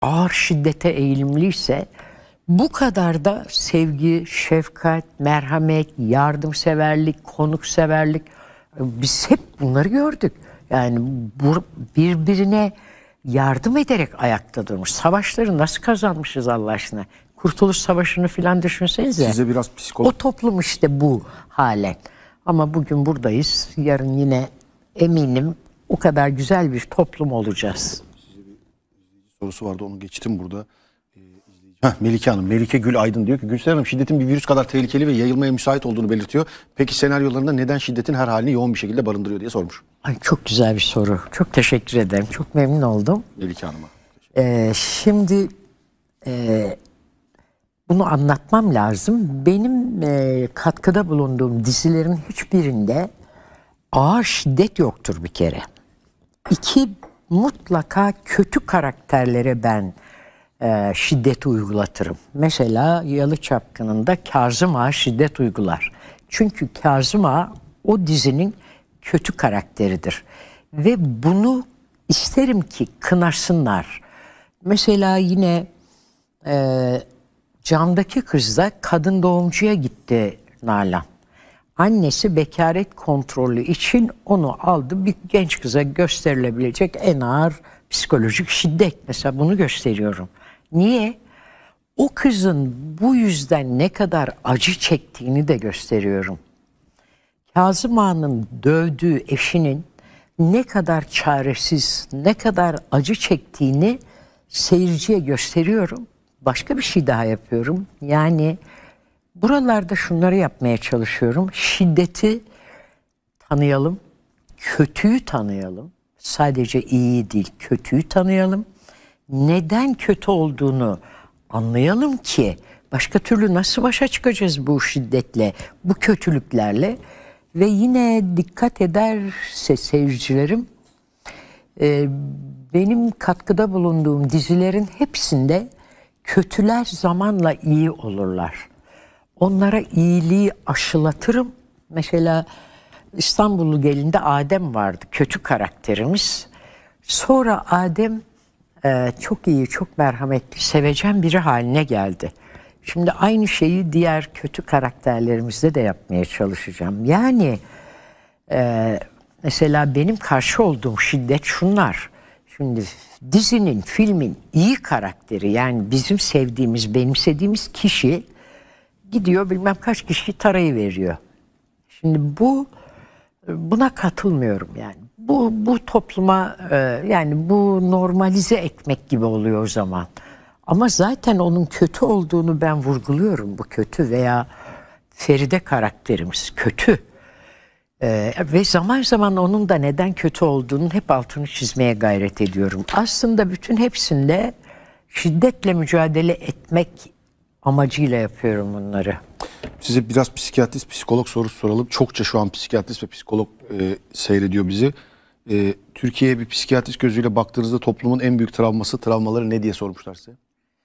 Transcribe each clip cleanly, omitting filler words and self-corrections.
ağır şiddete eğilimliyse bu kadar da sevgi, şefkat, merhamet, yardımseverlik, konukseverlik, biz hep bunları gördük. Yani birbirine yardım ederek ayakta durmuş. Savaşları nasıl kazanmışız Allah aşkına? Kurtuluş Savaşı'nı filan düşünsenize. Size biraz psikolog... O toplum işte bu hale. Ama bugün buradayız. Yarın yine eminim o kadar güzel bir toplum olacağız. Size bir sorusu vardı, onu geçtim burada. Melike Hanım, Melike Gül Aydın diyor ki Gülseren Hanım, şiddetin bir virüs kadar tehlikeli ve yayılmaya müsait olduğunu belirtiyor. Peki senaryolarında neden şiddetin her halini yoğun bir şekilde barındırıyor diye sormuş. Ay, çok güzel bir soru. Çok teşekkür ederim. Çok memnun oldum. Melike Hanım'a. Şimdi bunu anlatmam lazım. Benim katkıda bulunduğum dizilerin hiçbirinde ağır şiddet yoktur bir kere. İki, mutlaka kötü karakterlere ben şiddet uygulatırım. Mesela Yalı Çapkını'nda Kazım Ağa şiddet uygular. Çünkü Kazım Ağa o dizinin kötü karakteridir. Ve bunu isterim ki kınasınlar. Mesela yine Camdaki Kız'da kadın doğumcuya gitti Nalan. Annesi bekaret kontrolü için onu aldı. Bir genç kıza gösterilebilecek en ağır psikolojik şiddet. Mesela bunu gösteriyorum. Niye? O kızın bu yüzden ne kadar acı çektiğini de gösteriyorum. Kazım Ağa'nın dövdüğü eşinin ne kadar çaresiz, ne kadar acı çektiğini seyirciye gösteriyorum. Başka bir şey daha yapıyorum. Yani buralarda şunları yapmaya çalışıyorum. Şiddeti tanıyalım, kötüyü tanıyalım. Sadece iyi değil, kötüyü tanıyalım. Neden kötü olduğunu anlayalım ki başka türlü nasıl başa çıkacağız bu şiddetle, bu kötülüklerle. Ve yine dikkat ederse seyircilerim, benim katkıda bulunduğum dizilerin hepsinde kötüler zamanla iyi olurlar. Onlara iyiliği aşılatırım. Mesela İstanbullu Gelin'de Adem vardı, kötü karakterimiz. Sonra Adem çok iyi, çok merhametli, sevecen biri haline geldi. Şimdi aynı şeyi diğer kötü karakterlerimizde de yapmaya çalışacağım. Yani mesela benim karşı olduğum şiddet şunlar. Şimdi dizinin, filmin iyi karakteri, yani bizim sevdiğimiz, benimsediğimiz kişi gidiyor bilmem kaç kişiyi tarayıveriyor. Şimdi buna katılmıyorum yani. Bu topluma yani bu normalize etmek gibi oluyor o zaman. Ama zaten onun kötü olduğunu ben vurguluyorum. Bu kötü veya Feride karakterimiz kötü. Ve zaman zaman onun da neden kötü olduğunun hep altını çizmeye gayret ediyorum. Aslında bütün hepsinde şiddetle mücadele etmek amacıyla yapıyorum bunları. Size biraz psikiyatrist, psikolog sorusu soralım. Çokça şu an psikiyatrist ve psikolog seyrediyor bizi. Türkiye'ye bir psikiyatrist gözüyle baktığınızda toplumun en büyük travmaları ne diye sormuşlar size?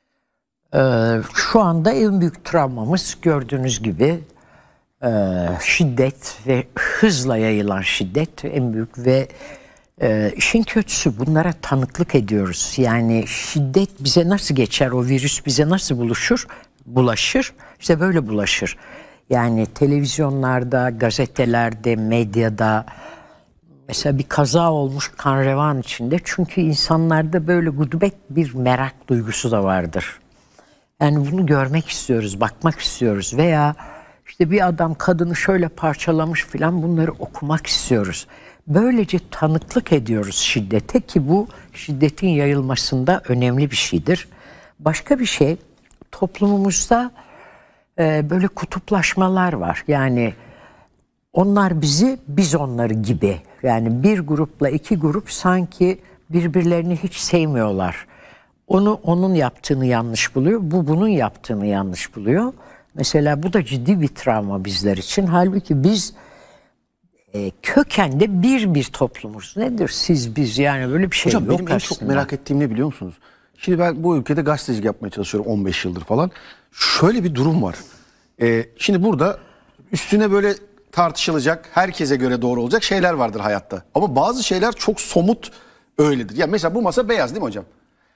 Şu anda en büyük travmamız gördüğünüz gibi şiddet ve hızla yayılan şiddet en büyük ve işin kötüsü bunlara tanıklık ediyoruz. Yani şiddet bize nasıl geçer, o virüs bize nasıl bulaşır? İşte böyle bulaşır. Yani televizyonlarda, gazetelerde, medyada mesela bir kaza olmuş kan revan içinde. Çünkü insanlarda böyle gudubet bir merak duygusu da vardır. Yani bunu görmek istiyoruz, bakmak istiyoruz veya işte bir adam kadını şöyle parçalamış filan, bunları okumak istiyoruz. Böylece tanıklık ediyoruz şiddete ki bu şiddetin yayılmasında önemli bir şeydir. Başka bir şey, toplumumuzda böyle kutuplaşmalar var. Yani onlar bizi, biz onları gibi. Yani bir grupla iki grup sanki birbirlerini hiç sevmiyorlar. Onun yaptığını yanlış buluyor, bu bunun yaptığını yanlış buluyor. Mesela bu da ciddi bir travma bizler için. Halbuki biz kökende bir toplumuz. Nedir siz biz, yani böyle bir şey hocam, yok benim aslında. en çok merak ettiğim ne biliyor musunuz? Şimdi ben bu ülkede gazetecilik yapmaya çalışıyorum 15 yıldır falan. Şöyle bir durum var. Şimdi burada üstüne böyle tartışılacak, herkese göre doğru olacak şeyler vardır hayatta. Ama bazı şeyler çok somut öyledir. Ya mesela bu masa beyaz değil mi hocam?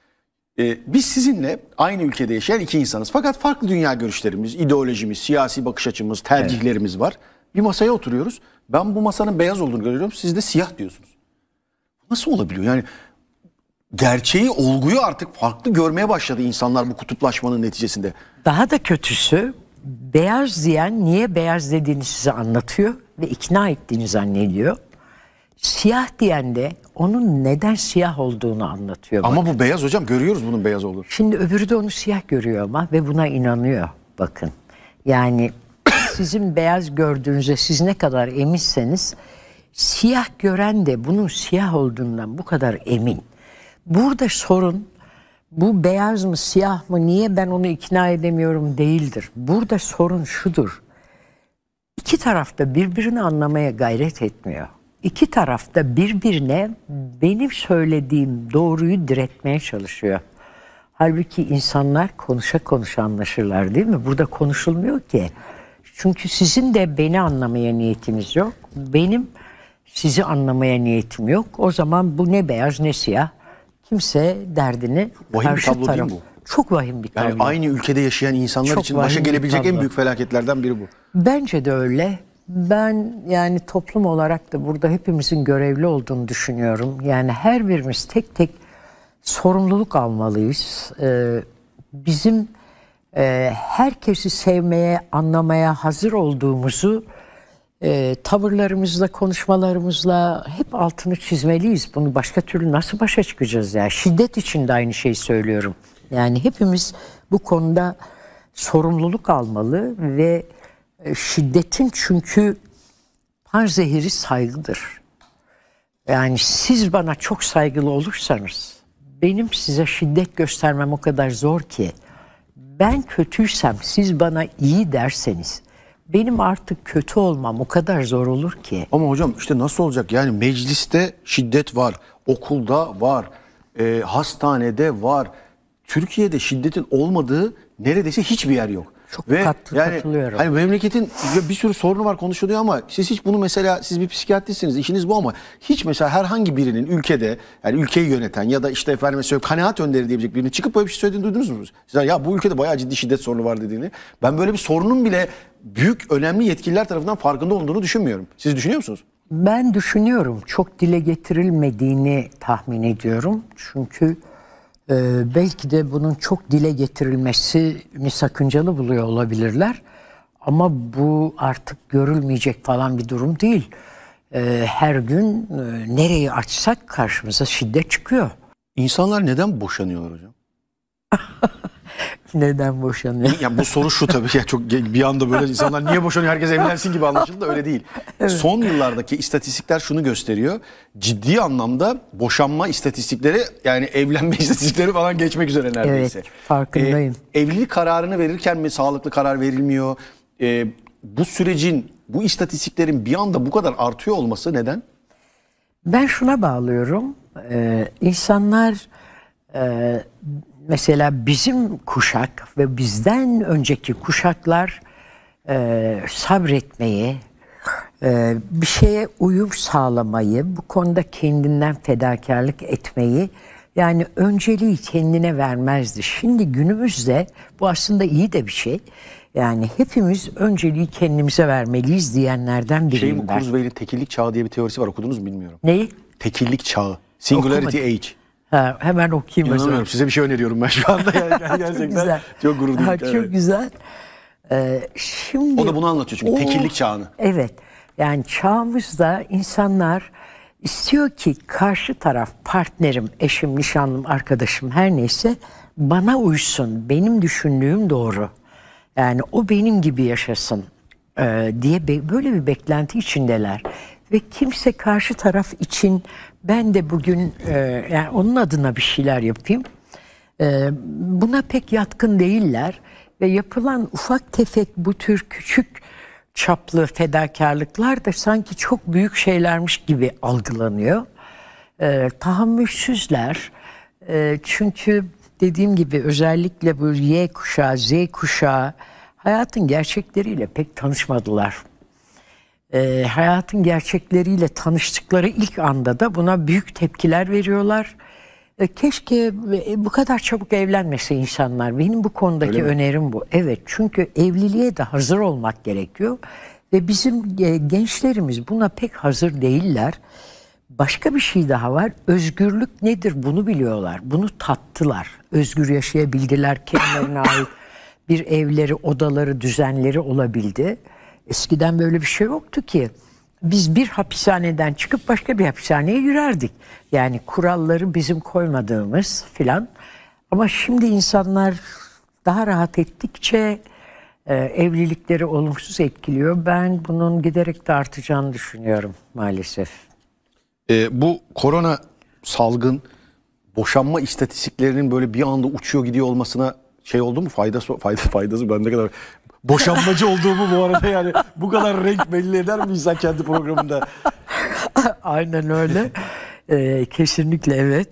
Biz sizinle aynı ülkede yaşayan iki insanız. Fakat farklı dünya görüşlerimiz, ideolojimiz, siyasi bakış açımız, tercihlerimiz var. Bir masaya oturuyoruz. Ben bu masanın beyaz olduğunu görüyorum. Siz de siyah diyorsunuz. Nasıl olabiliyor? Yani gerçeği, olguyu artık farklı görmeye başladı insanlar bu kutuplaşmanın neticesinde. Daha da kötüsü, beyaz diyen niye beyaz dediğini size anlatıyor ve ikna ettiğini zannediyor. Siyah diyen de onun neden siyah olduğunu anlatıyor. Ama bu beyaz hocam, görüyoruz bunun beyaz olduğunu. Şimdi öbürü de onu siyah görüyor ama ve buna inanıyor, bakın. Yani sizin beyaz gördüğünüzde siz ne kadar eminseniz, siyah gören de bunun siyah olduğundan bu kadar emin. Burada sorun bu beyaz mı siyah mı, niye ben onu ikna edemiyorum değildir. Burada sorun şudur: İki taraf da birbirini anlamaya gayret etmiyor. İki taraf da birbirine benim söylediğim doğruyu diretmeye çalışıyor. Halbuki insanlar konuşa konuşa anlaşırlar, değil mi? Burada konuşulmuyor ki. Çünkü sizin de beni anlamaya niyetiniz yok. Benim sizi anlamaya niyetim yok. O zaman bu ne beyaz ne siyah. Kimse derdini Vahim bir karşı tablo değil taraf. mi bu? Çok vahim bir tablo. Yani aynı ülkede yaşayan insanlar Çok için başa vahim bir gelebilecek en tablo. büyük felaketlerden biri bu. Bence de öyle. Ben yani toplum olarak da burada hepimizin görevli olduğunu düşünüyorum. Yani her birimiz tek tek sorumluluk almalıyız. Bizim herkesi sevmeye, anlamaya hazır olduğumuzu tavırlarımızla, konuşmalarımızla hep altını çizmeliyiz. Bunu başka türlü nasıl başa çıkacağız ya? Şiddet için de aynı şeyi söylüyorum. Yani hepimiz bu konuda sorumluluk almalı ve şiddetin çünkü panzehiri saygıdır. Yani siz bana çok saygılı olursanız benim size şiddet göstermem o kadar zor ki, ben kötüysem siz bana iyi derseniz benim artık kötü olmam o kadar zor olur ki. Ama hocam işte nasıl olacak? Yani mecliste şiddet var, okulda var, hastanede var. Türkiye'de şiddetin olmadığı neredeyse hiçbir yer yok. Çok yani katılıyorum. hani memleketin bir sürü sorunu var, konuşuluyor ama siz hiç bunu, mesela siz bir psikiyatristsiniz, işiniz bu, ama hiç mesela herhangi birinin ülkede, yani ülkeyi yöneten ya da işte efendime söyleyeyim kanaat önderi diyebilecek birinin çıkıp böyle bir şey söylediğini duydunuz mu? Siz ya bu ülkede bayağı ciddi şiddet sorunu var dediğini. Ben böyle bir sorunun bile büyük önemli yetkililer tarafından farkında olduğunu düşünmüyorum. Siz düşünüyor musunuz? Ben düşünüyorum. Çok dile getirilmediğini tahmin ediyorum. Çünkü belki de bunun çok dile getirilmesini sakıncalı buluyor olabilirler. Ama bu artık görülmeyecek falan bir durum değil. Her gün nereyi açsak karşımıza şiddet çıkıyor. İnsanlar neden boşanıyorlar hocam? Neden boşanıyor? Ya bu soru şu tabii ya, çok bir anda böyle insanlar niye boşanıyor, herkes evlensin gibi anlaşıldı da öyle değil. Evet. Son yıllardaki istatistikler şunu gösteriyor. Ciddi anlamda boşanma istatistikleri, yani evlenme istatistikleri falan geçmek üzere neredeyse. Evet, farkındayım. Evlilik kararını verirken mi sağlıklı karar verilmiyor? Bu sürecin, bu istatistiklerin bir anda bu kadar artıyor olması neden? Ben şuna bağlıyorum. İnsanlar mesela bizim kuşak ve bizden önceki kuşaklar sabretmeyi, bir şeye uyum sağlamayı, bu konuda kendinden fedakarlık etmeyi, yani önceliği kendine vermezdi. Şimdi günümüzde bu aslında iyi de bir şey. Yani hepimiz önceliği kendimize vermeliyiz diyenlerden biriyim ben. Kurzweil'in tekillik çağı diye bir teorisi var, okudunuz mu bilmiyorum. Neyi? Tekillik çağı. Singularity Age. Ha, hemen okuyayım. İnanamıyorum. Size bir şey öneriyorum ben şu anda. Yani gerçekten çok güzel. Çok gurur duydum. Çok evet. Güzel. Şimdi o da bunu anlatıyor çünkü tekillik çağını. Evet. Yani çağımızda insanlar istiyor ki karşı taraf, partnerim, eşim, nişanlım, arkadaşım her neyse bana uysun. Benim düşündüğüm doğru. Yani o benim gibi yaşasın diye böyle bir beklenti içindeler. Ve kimse karşı taraf için ben de bugün yani onun adına bir şeyler yapayım. Buna pek yatkın değiller. Ve yapılan ufak tefek bu tür küçük çaplı fedakarlıklar da sanki çok büyük şeylermiş gibi algılanıyor. Tahammülsüzler. Çünkü dediğim gibi özellikle bu Y kuşağı, Z kuşağı hayatın gerçekleriyle pek tanışmadılar. Hayatın gerçekleriyle tanıştıkları ilk anda da buna büyük tepkiler veriyorlar. Keşke bu kadar çabuk evlenmese insanlar. Benim bu konudaki önerim bu. Evet, çünkü evliliğe de hazır olmak gerekiyor. Ve bizim gençlerimiz buna pek hazır değiller. Başka bir şey daha var. Özgürlük nedir bunu biliyorlar. Bunu tattılar. Özgür yaşayabildiler. Kendilerine ait bir evleri, odaları, düzenleri olabildi. Eskiden böyle bir şey yoktu ki. Biz bir hapishaneden çıkıp başka bir hapishaneye girerdik. Yani kuralları bizim koymadığımız filan. Ama şimdi insanlar daha rahat ettikçe evlilikleri olumsuz etkiliyor. Ben bunun giderek de artacağını düşünüyorum maalesef. Bu korona salgın boşanma istatistiklerinin böyle bir anda uçuyor gidiyor olmasına şey oldu mu? Faydası ben ne kadar boşanmacı olduğumu bu arada yani bu kadar renk belli eder mi insan kendi programında? Aynen öyle. Kesinlikle evet.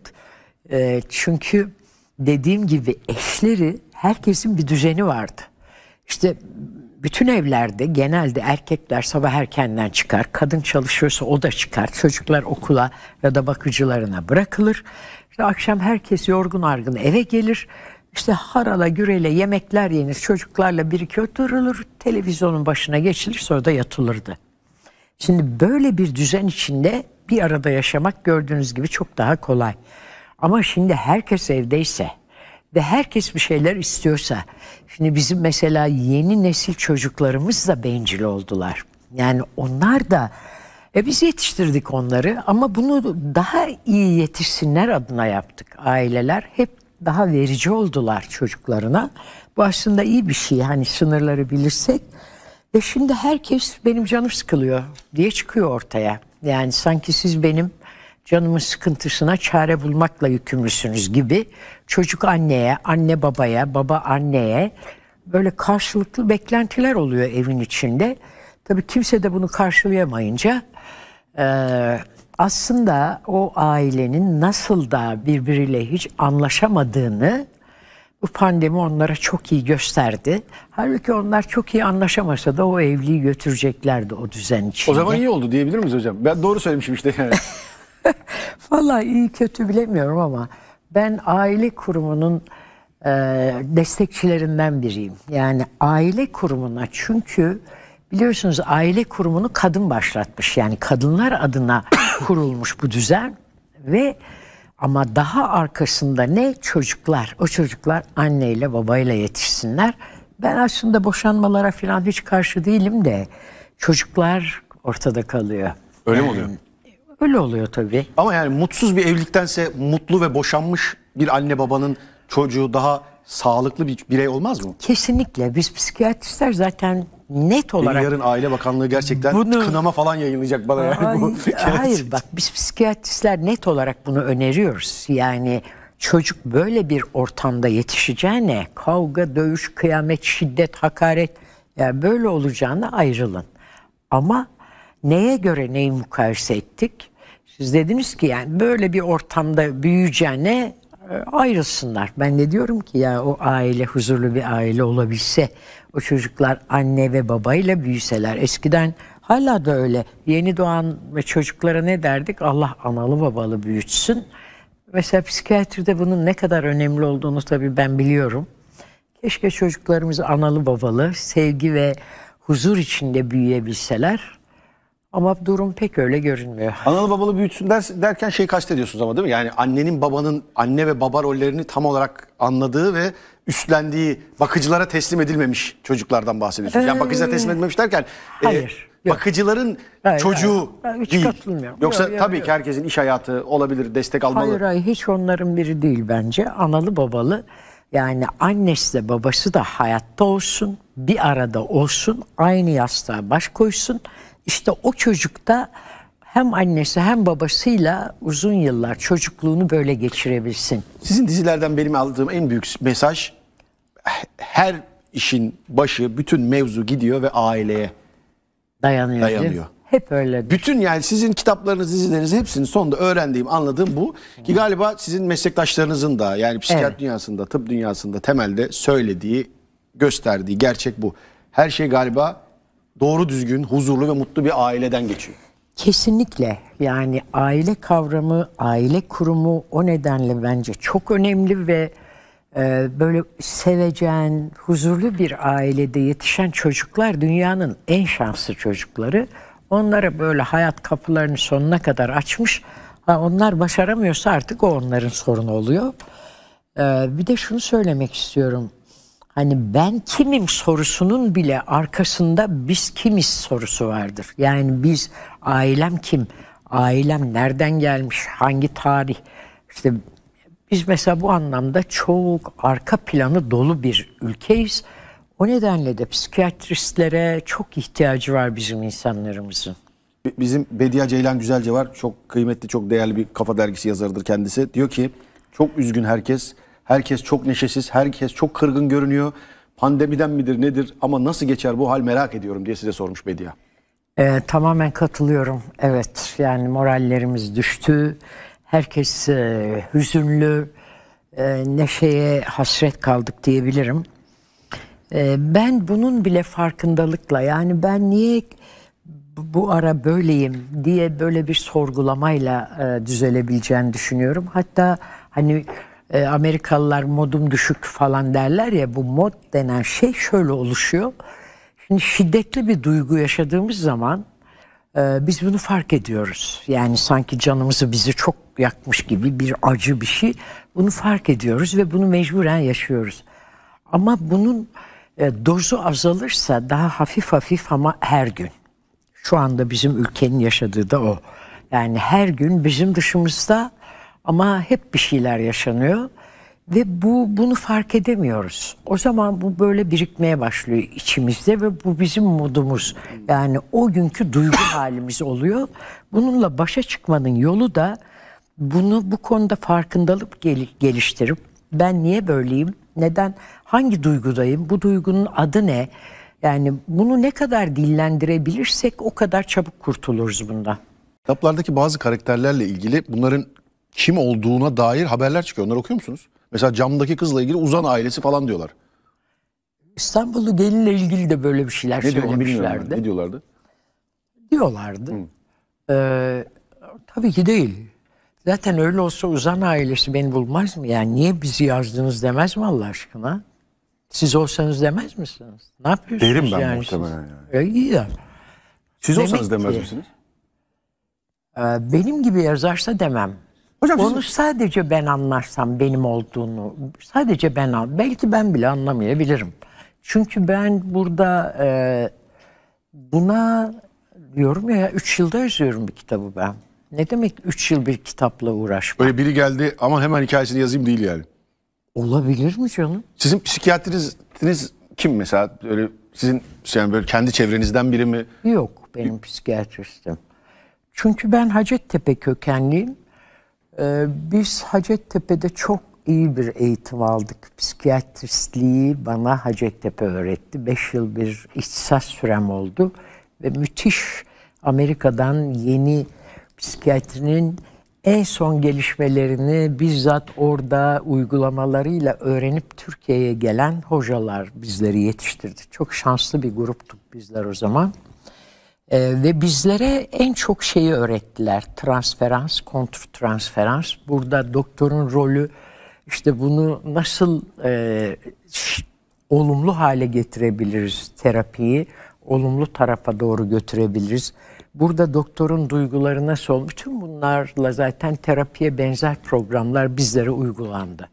Çünkü dediğim gibi eşleri, herkesin bir düzeni vardı. İşte bütün evlerde genelde erkekler sabah erkenden çıkar. Kadın çalışıyorsa o da çıkar. Çocuklar okula ya da bakıcılarına bırakılır. İşte akşam herkes yorgun argın eve gelir. İşte harala gürele yemekler yenir. Çocuklarla bir iki oturulur. Televizyonun başına geçilir, sonra da yatılırdı. Şimdi böyle bir düzen içinde bir arada yaşamak gördüğünüz gibi çok daha kolay. Ama şimdi herkes evdeyse ve herkes bir şeyler istiyorsa, şimdi bizim mesela yeni nesil çocuklarımız da bencil oldular. Yani onlar da biz yetiştirdik onları ama bunu daha iyi yetişsinler adına yaptık. Aileler hep daha verici oldular çocuklarına. Bu aslında iyi bir şey, hani sınırları bilirsek. Ve şimdi herkes benim canım sıkılıyor diye çıkıyor ortaya. Yani sanki siz benim canımın sıkıntısına çare bulmakla yükümlüsünüz gibi. Çocuk anneye, anne babaya, baba anneye böyle karşılıklı beklentiler oluyor evin içinde. Tabii kimse de bunu karşılayamayınca aslında o ailenin nasıl da birbiriyle hiç anlaşamadığını bu pandemi onlara çok iyi gösterdi. Halbuki onlar çok iyi anlaşamasa da o evliliği götüreceklerdi o düzen içinde. O zaman iyi oldu diyebilir miyiz hocam? Ben doğru söylemişim işte yani. Vallahi iyi kötü bilemiyorum ama ben aile kurumunun destekçilerinden biriyim. Yani aile kurumuna, çünkü biliyorsunuz aile kurumunu kadın başlatmış. Yani kadınlar adına kurulmuş bu düzen ve ama daha arkasında ne? Çocuklar. O çocuklar anneyle babayla yetişsinler. Ben aslında boşanmalara falan hiç karşı değilim de çocuklar ortada kalıyor. Öyle mi oluyor? Öyle oluyor tabii. Ama yani mutsuz bir evliliktense mutlu ve boşanmış bir anne babanın çocuğu daha sağlıklı bir birey olmaz mı? Kesinlikle. Biz psikiyatristler zaten net olarak... Yarın Aile Bakanlığı gerçekten kınama falan yayınlayacak bana. Yani hayır bak, biz psikiyatristler net olarak bunu öneriyoruz. Yani çocuk böyle bir ortamda yetişeceğine kavga, dövüş, kıyamet, şiddet, hakaret, yani böyle olacağına ayrılın. Ama neye göre neyi mukayese ettik? Siz dediniz ki yani böyle bir ortamda büyüyeceğine ayrılsınlar. Ben de diyorum ki ya o aile huzurlu bir aile olabilse, o çocuklar anne ve babayla büyüseler. Eskiden hala da öyle. Yeni doğan ve çocuklara ne derdik? Allah analı babalı büyütsün. Mesela psikiyatride bunun ne kadar önemli olduğunu tabii ben biliyorum. Keşke çocuklarımız analı babalı, sevgi ve huzur içinde büyüyebilseler. Ama durum pek öyle görünmüyor. Analı babalı büyütsün derken şey kastediyorsunuz ama değil mi? Yani annenin babanın anne ve baba rollerini tam olarak anladığı ve üstlendiği, bakıcılara teslim edilmemiş çocuklardan bahsediyorsunuz. Yani bakıcılara teslim edilmemiş derken hayır, bakıcıların çocuğu hiç değil. katılmıyorum. Yoksa tabii ki herkesin iş hayatı olabilir, destek almalı. Hayır, hiç onların biri değil bence. Analı babalı, yani annesi de babası da hayatta olsun, bir arada olsun, aynı yastığa baş koysun. İşte o çocuk da hem annesi hem babasıyla uzun yıllar çocukluğunu böyle geçirebilsin. Sizin dizilerden benim aldığım en büyük mesaj, her işin başı, bütün mevzu gidiyor ve aileye dayanıyor. Hep öyle. Bütün yani sizin kitaplarınız, dizileriniz hepsinin sonunda öğrendiğim, anladığım bu. Ki galiba sizin meslektaşlarınızın da yani psikiyatri dünyasında, tıp dünyasında temelde söylediği, gösterdiği gerçek bu. Her şey galiba doğru düzgün, huzurlu ve mutlu bir aileden geçiyor. Kesinlikle, yani aile kavramı, aile kurumu o nedenle bence çok önemli ve böyle sevecen, huzurlu bir ailede yetişen çocuklar dünyanın en şanslı çocukları. Onlara böyle hayat kapılarını sonuna kadar açmış. Onlar başaramıyorsa artık o onların sorunu oluyor. Bir de şunu söylemek istiyorum. Hani ben kimim sorusunun bile arkasında biz kimiz sorusu vardır. Yani biz, ailem kim? Ailem nereden gelmiş? Hangi tarih? İşte biz mesela bu anlamda çok arka planı dolu bir ülkeyiz. O nedenle de psikiyatristlere çok ihtiyacı var bizim insanlarımızın. Bizim Bediye Ceylan Güzelce var. Çok kıymetli, çok değerli bir Kafa Dergisi yazarıdır kendisi. Diyor ki çok üzgün herkes. Herkes çok neşesiz. Herkes çok kırgın görünüyor. Pandemiden midir nedir ama nasıl geçer bu hal merak ediyorum diye size sormuş Bediye. Tamamen katılıyorum. Evet, yani morallerimiz düştü. Herkes hüzünlü, neşeye hasret kaldık diyebilirim. Ben bunun bile farkındalıkla, yani ben niye bu ara böyleyim diye böyle bir sorgulamayla düzelebileceğini düşünüyorum. Hatta hani Amerikalılar modum düşük falan derler ya, bu mod denen şey şöyle oluşuyor. Şimdi şiddetli bir duygu yaşadığımız zaman biz bunu fark ediyoruz. Yani sanki canımızı, bizi çok yakmış gibi bir acı bir şey. Bunu fark ediyoruz ve bunu mecburen yaşıyoruz. Ama bunun dozu azalırsa daha hafif hafif ama her gün. Şu anda bizim ülkenin yaşadığı da o. Yani her gün bizim dışımızda ama hep bir şeyler yaşanıyor. Ve bunu fark edemiyoruz. O zaman bu böyle birikmeye başlıyor içimizde ve bu bizim modumuz. Yani o günkü duygu halimiz oluyor. Bununla başa çıkmanın yolu da bu konuda farkındalık geliştirip ben niye böyleyim, neden, hangi duygudayım, bu duygunun adı ne? Yani bunu ne kadar dillendirebilirsek o kadar çabuk kurtuluruz bundan. Kitaplardaki bazı karakterlerle ilgili bunların kim olduğuna dair haberler çıkıyor. Onları okuyor musunuz? Mesela camdaki kızla ilgili Uzan ailesi falan diyorlar. İstanbullu gelinle ilgili de böyle bir şeyler Ne diyor onu bilmiyorum ben. söylemişlerdi. Ne diyorlardı? Diyorlardı. Tabii ki değil. Zaten öyle olsa Uzan ailesi beni bulmaz mı? Yani niye bizi yazdınız demez mi Allah aşkına? Siz olsanız demez misiniz? Ne yapıyorsunuz? Derim ben yani muhtemelen yani. İyi ya. Siz Demek olsanız demez ki, misiniz? Benim gibi yazarsa demem. Hocam Onu sadece ben anlarsam benim olduğunu, sadece ben belki ben bile anlamayabilirim. Çünkü ben burada buna diyorum ya, 3 yılda yazıyorum bir kitabı ben. Ne demek 3 yıl bir kitapla uğraşmak? Öyle biri geldi ama hemen hikayesini yazayım değil yani. Olabilir mi canım? Sizin psikiyatriniz kim mesela? Öyle sizin yani böyle kendi çevrenizden biri mi? Yok benim psikiyatristim. Çünkü ben Hacettepe kökenliyim. Biz Hacettepe'de çok iyi bir eğitim aldık. Psikiyatristliği bana Hacettepe öğretti. 5 yıl bir ihtisas sürem oldu. Ve müthiş, Amerika'dan yeni psikiyatrinin en son gelişmelerini bizzat orada uygulamalarıyla öğrenip Türkiye'ye gelen hocalar bizleri yetiştirdi. Çok şanslı bir gruptuk bizler o zaman. Ve bizlere en çok şeyi öğrettiler. Transferans, kontrtransferans. Burada doktorun rolü, işte bunu nasıl olumlu hale getirebiliriz, terapiyi olumlu tarafa doğru götürebiliriz. Burada doktorun duyguları nasıl olur? Bütün bunlarla zaten terapiye benzer programlar bizlere uygulandı.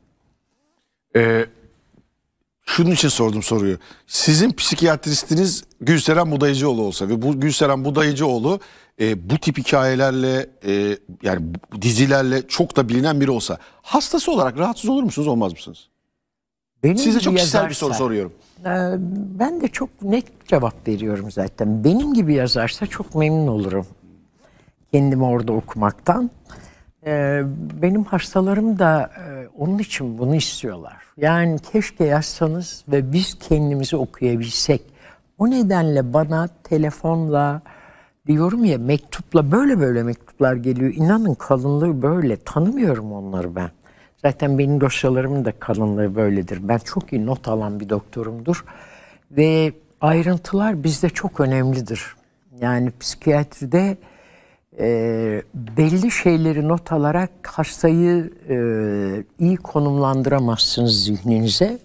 Şunun için sordum soruyu. Sizin psikiyatristiniz Gülseren Budayıcıoğlu olsa ve bu Gülseren Budayıcıoğlu bu tip hikayelerle yani dizilerle çok da bilinen biri olsa hastası olarak rahatsız olur musunuz, olmaz mısınız? Benim Size gibi çok kişisel bir yazarsa, soru soruyorum. Ben de çok net cevap veriyorum zaten. Benim gibi yazarsa çok memnun olurum kendimi orada okumaktan. Benim hastalarım da onun için bunu istiyorlar. Yani keşke yazsanız ve biz kendimizi okuyabilsek. O nedenle bana telefonla, diyorum ya, mektupla, böyle mektuplar geliyor. İnanın kalınlığı böyle. Tanımıyorum onları ben. Zaten benim dosyalarımın da kalınlığı böyledir. Ben çok iyi not alan bir doktorumdur. Ve ayrıntılar bizde çok önemlidir. Yani psikiyatride belli şeyleri not alarak hastayı iyi konumlandıramazsınız zihninize.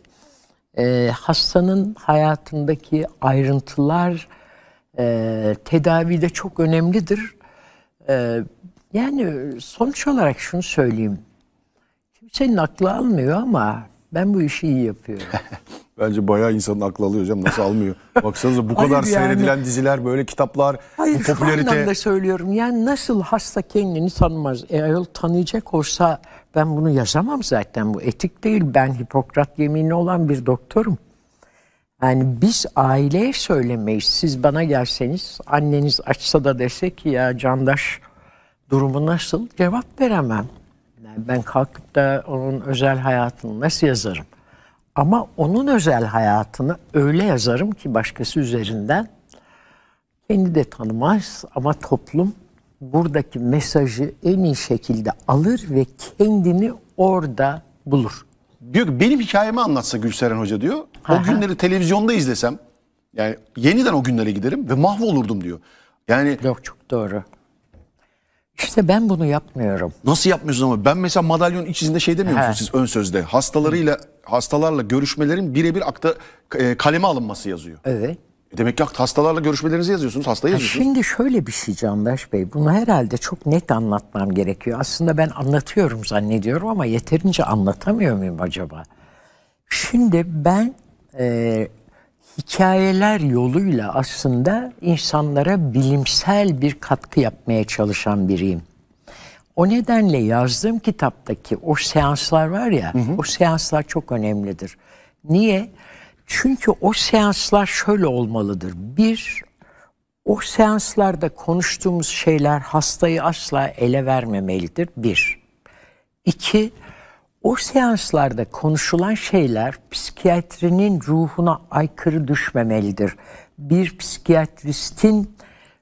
Hastanın hayatındaki ayrıntılar tedavide çok önemlidir. Yani sonuç olarak şunu söyleyeyim. Kimsenin aklı almıyor ama ben bu işi iyi yapıyorum. Bence bayağı insanın aklı alıyor hocam. Nasıl almıyor? Baksanıza bu kadar Hayır yani. seyredilen diziler, böyle kitaplar, Hayır, bu popülarite. şu anlamda söylüyorum. Yani nasıl hasta kendini tanımaz? Eğer tanıyacak olsa ben bunu yazamam zaten. Bu etik değil. Ben Hipokrat yemini olan bir doktorum. Yani biz aileye söylemeyiz. Siz bana gelseniz, anneniz açsa da dese ki ya Candaş durumu nasıl? Cevap veremem. Yani ben kalkıp da onun özel hayatını nasıl yazarım? Ama onun özel hayatını öyle yazarım ki başkası üzerinden kendi de tanımaz ama toplum buradaki mesajı en iyi şekilde alır ve kendini orada bulur. Diyor ki benim hikayemi anlatsa Gülseren Hoca diyor. O günleri televizyonda izlesem, yani yeniden o günlere giderim ve mahvolurdum diyor. Yani Yok, çok doğru. İşte ben bunu yapmıyorum. nasıl yapmıyorsunuz ama ben mesela Madalyon iç izinde şey demiyor musunuz siz ön sözde? Hastalarla görüşmelerin birebir kaleme alınması yazıyor. Evet. Demek ki hastalarla görüşmelerinizi yazıyorsunuz, hastayı yazıyorsunuz. Şimdi şöyle bir şey Candaş Bey, bunu herhalde çok net anlatmam gerekiyor. Aslında ben anlatıyorum zannediyorum ama yeterince anlatamıyor muyum acaba? Şimdi ben hikayeler yoluyla aslında insanlara bilimsel bir katkı yapmaya çalışan biriyim. O nedenle yazdığım kitaptaki o seanslar var ya, o seanslar çok önemlidir. Niye? Çünkü o seanslar şöyle olmalıdır. Bir, o seanslarda konuştuğumuz şeyler hastayı asla ele vermemelidir. Bir. İki, o seanslarda konuşulan şeyler psikiyatrinin ruhuna aykırı düşmemelidir. Bir psikiyatristin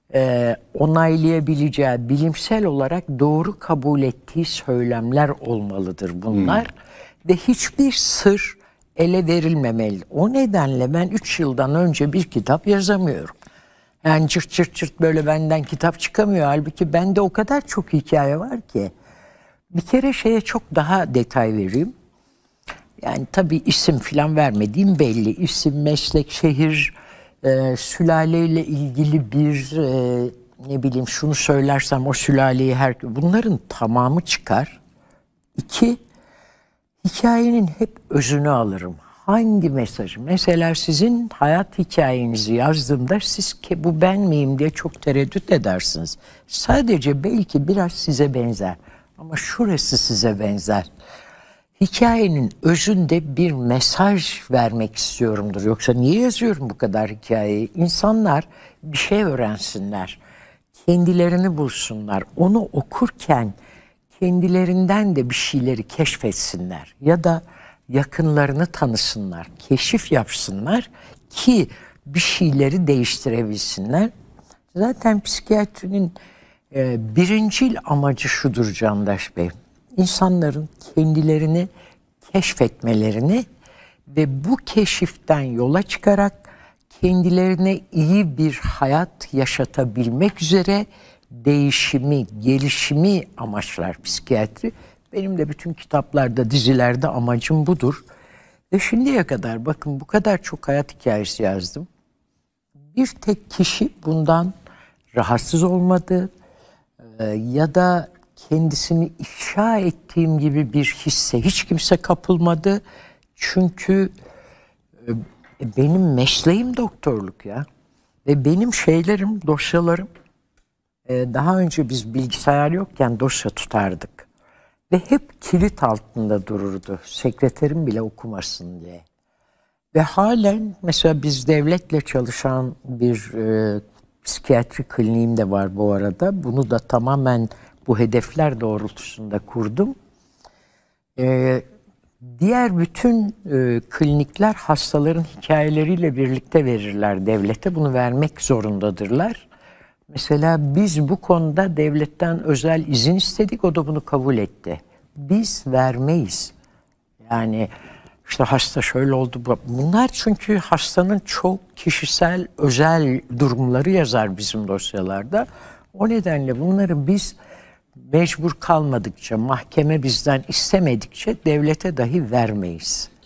onaylayabileceği, bilimsel olarak doğru kabul ettiği söylemler olmalıdır bunlar. Ve hiçbir sır ele verilmemeli. O nedenle ben 3 yıldan önce bir kitap yazamıyorum. Yani çırt çırt çırt böyle benden kitap çıkamıyor. Halbuki bende o kadar çok hikaye var ki. Bir kere şeye çok daha detay vereyim. Yani tabii isim falan vermediğim belli. İsim, meslek, şehir, sülaleyle ilgili bir ne bileyim şunu söylersem o sülaleyi bunların tamamı çıkar. İki, hikayenin hep özünü alırım. Hangi mesajı? Mesela sizin hayat hikayenizi yazdığımda siz ki bu ben miyim diye çok tereddüt edersiniz. Sadece belki biraz size benzer. Ama şurası size benzer. Hikayenin özünde bir mesaj vermek istiyorumdur. Yoksa niye yazıyorum bu kadar hikayeyi? İnsanlar bir şey öğrensinler. Kendilerini bulsunlar. Onu okurken kendilerinden de bir şeyleri keşfetsinler. Ya da yakınlarını tanısınlar. Keşif yapsınlar ki bir şeyleri değiştirebilsinler. Zaten psikiyatrinin birincil amacı şudur Candaş Bey. İnsanların kendilerini keşfetmelerini ve bu keşiften yola çıkarak kendilerine iyi bir hayat yaşatabilmek üzere değişimi, gelişimi amaçlar psikiyatri. Benim de bütün kitaplarda, dizilerde amacım budur. Ve şimdiye kadar bakın bu kadar çok hayat hikayesi yazdım. Bir tek kişi bundan rahatsız olmadı ya da kendisini ifşa ettiğim gibi bir hisse hiç kimse kapılmadı. Çünkü benim mesleğim doktorluk ya. Ve benim şeylerim, dosyalarım daha önce biz bilgisayar yokken dosya tutardık. Ve hep kilit altında dururdu. Sekreterim bile okumasın diye. Ve halen mesela biz devletle çalışan bir psikiyatri kliniğim de var bu arada. Bunu da tamamen bu hedefler doğrultusunda kurdum. Diğer bütün klinikler hastaların hikayeleriyle birlikte verirler devlete. Bunu vermek zorundadırlar. Mesela biz bu konuda devletten özel izin istedik. O da bunu kabul etti. Biz vermeyiz. Yani işte hasta şöyle oldu. Bunlar çünkü hastanın çok kişisel, özel durumları yazar bizim dosyalarda. O nedenle bunları biz mecbur kalmadıkça, mahkeme bizden istemedikçe devlete dahi vermeyiz.